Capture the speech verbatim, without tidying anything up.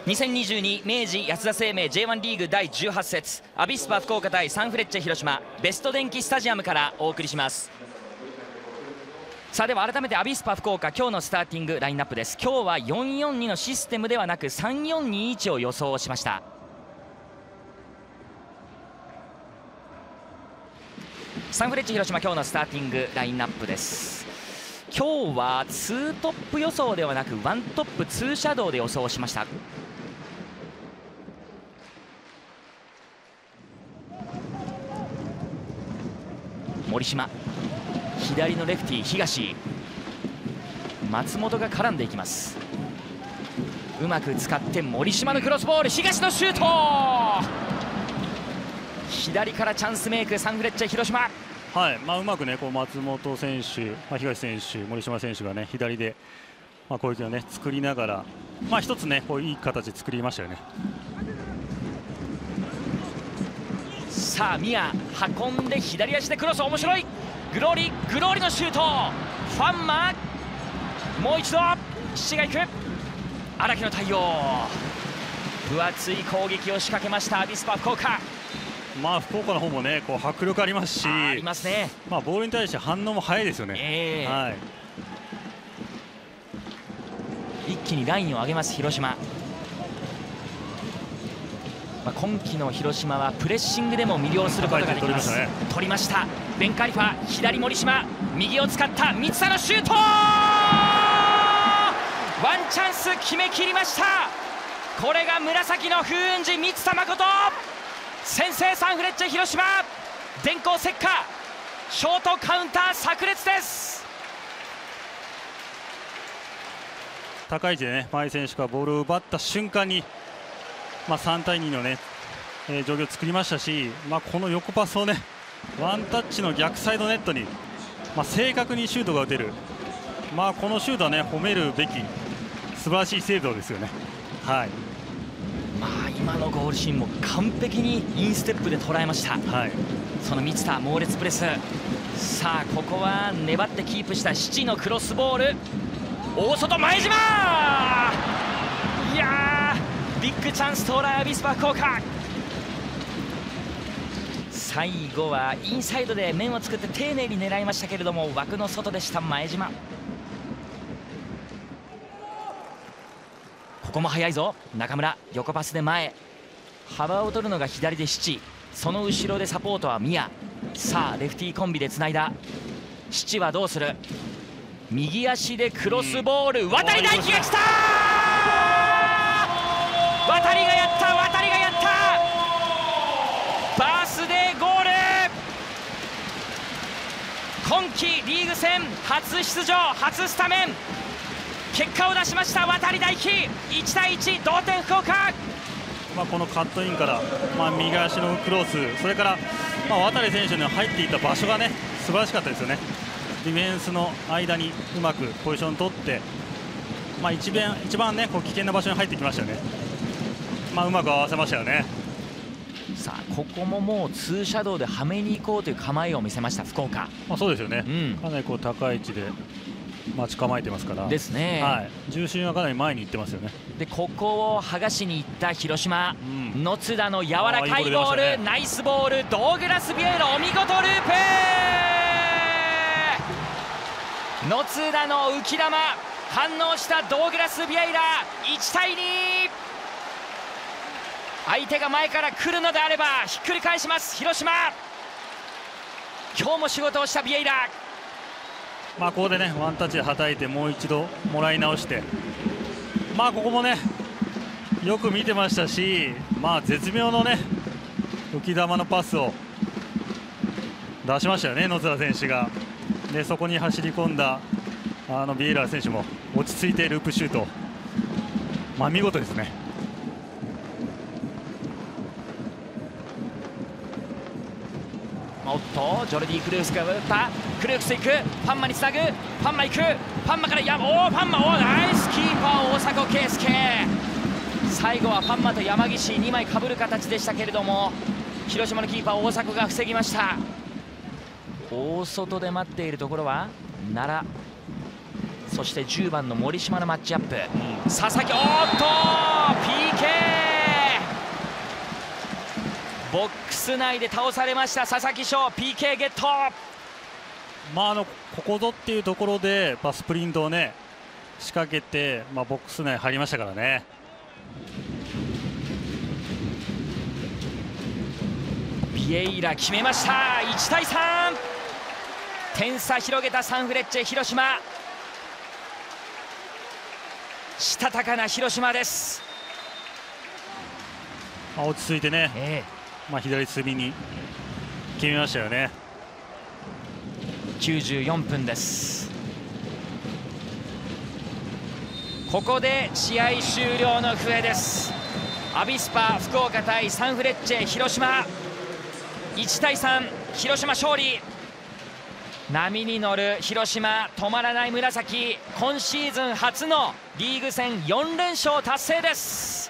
にせんにじゅうに明治安田生命 ジェイワン リーグだいじゅうはち節アビスパ福岡対サンフレッチェ広島ベスト電機スタジアムからお送りします。さあでは改めてアビスパ福岡今日のスターティングラインナップです。今日はよんよんにのシステムではなくさんよんにいちを予想しました。サンフレッチェ広島今日のスターティングラインナップです。今日はツートップ予想ではなくワントップツーシャドウで予想しました。森島、左のレフティー東、松本が絡んでいきます。うまく使って森島のクロスボール、東のシュート、左からチャンスメイクサンフレッチェ広島。 はい、まあ、うまくねこう松本選手、まあ、東選手、森島選手がね左で、まあ、攻撃をね作りながら、まあ、一つねこういい形作りましたよね。 さあ宮運んで左足でクロス、面白いグローリーグローリーのシュート、ファンマもう一度七がいく、荒木の対応、分厚い攻撃を仕掛けましたアビスパ福岡。 まあ福岡の方もねこう迫力ありますし、 ありますね。 まあボールに対して反応も早いですよね。 えーはい、 一気にラインを上げます広島。まあ、今季の広島はプレッシングでも魅了することができます。取りましたね。取りました。ベンカリファ、左森島、右を使った三田のシュート、ワンチャンス決めきりました。これが紫の風雲児三田誠、先制サンフレッチェ広島、電光石火、ショートカウンター炸裂です。 高い位置でね前選手がボールを奪った瞬間に、まあ、さんたいにのね、えー、状況を作りましたし、まあ、この横パスをねワンタッチの逆サイドネットに、まあ、正確にシュートが打てる、まあ、このシュートはね褒めるべき素晴らしい精度ですよね。はい、 まあ今のゴールシーンも完璧にインステップで捉えました。はい、その満田猛烈プレス。さあここは粘ってキープした七のクロスボール、大外前島、いやービッグチャンス到来アビスパ福岡。最後はインサイドで面を作って丁寧に狙いましたけれども枠の外でした前島。ここも速いぞ中村、横パスで前、幅を取るのが左で七、その後ろでサポートは宮。さあレフティーコンビでつないだ七はどうする、右足でクロスボール、渡大輝が来た、渡りがやった、渡りがやった、バースデーゴール、今季リーグ戦初出場初スタメン、結果を出しました渡り大輝、いちたいいち同点福岡。 まあこのカットインから、まあ、右足のクロス、それから、まあ、渡選手の入っていた場所がね素晴らしかったですよね。ディフェンスの間にうまくポジションを取って、まあ、一番一番ねこう危険な場所に入ってきましたよね。まあ、うまく合わせましたよね。 さあここももうツーシャドウではめに行こうという構えを見せました福岡。 まあそうですよね、うん、かなりこう高い位置で待ち構えてますからですね、 はい、重心はかなり前に行ってますよね。でここを剥がしにいった広島、うん、野津田の柔らかいボール、いいボール、ね、ナイスボール、ドーグラス・ビエイラお見事ループ、野津田の浮き球反応したドーグラス・ビエイラ、いちたいに、相手が前から来るのであればひっくり返します広島。今日も仕事をしたビエイラ。 まあここでねワンタッチではたいてもう一度もらい直して、まあここもねよく見てましたし、まあ絶妙のね浮き球のパスを出しましたよね野津田選手が。でそこに走り込んだあのビエイラ選手も落ち着いてループシュート、まあ見事ですね。 おっとジョルディ・クルークスが打った、クルークス行く、ファンマにつなぐ、ファンマ行く、ファンマからやおおファンマ、おナイスキーパー大迫敬介。最後はファンマと山岸にまいかぶる形でしたけれども広島のキーパー大迫が防ぎました。大外で待っているところは奈良、そしてじゅうばんの森島のマッチアップ、うん、佐々木、おっと ピーケボックス内で倒されました佐々木翔。 ピーケー ゲット。 まあ、あのここぞっていうところで、まあ、スプリントをね仕掛けて、まあ、ボックス内入りましたからね。 ビエイラ決めました。いちたいさん、点差広げたサンフレッチェ広島。したたかな広島です。 まあ、落ち着いてね、 ええまあ、左隅に決めましたよね。 きゅうじゅうよんぷんです。ここで試合終了の笛です。アビスパ福岡対サンフレッチェ広島、いちたいさん、広島勝利。波に乗る広島、止まらない紫。今シーズン初のリーグ戦よんれんしょう達成です。